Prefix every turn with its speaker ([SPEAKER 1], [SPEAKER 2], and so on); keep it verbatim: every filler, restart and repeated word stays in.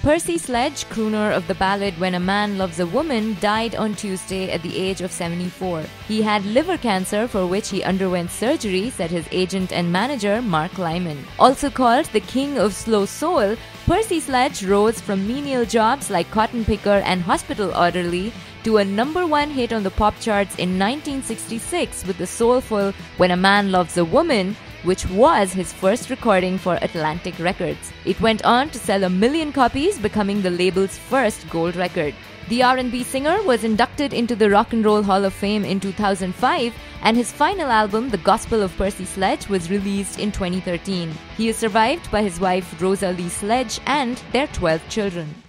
[SPEAKER 1] Percy Sledge, crooner of the ballad When a Man Loves a Woman, died on Tuesday at the age of seventy-four. He had liver cancer for which he underwent surgery, said his agent and manager Mark Lyman. Also called the King of Slow Soul, Percy Sledge rose from menial jobs like cotton picker and hospital orderly to a number one hit on the pop charts in nineteen sixty-six with the soulful When a Man Loves a Woman, which was his first recording for Atlantic Records. It went on to sell a million copies, becoming the label's first gold record. The R and B singer was inducted into the Rock and Roll Hall of Fame in two thousand five, and his final album, The Gospel of Percy Sledge, was released in twenty thirteen. He is survived by his wife Rosa Lee Sledge and their twelve children.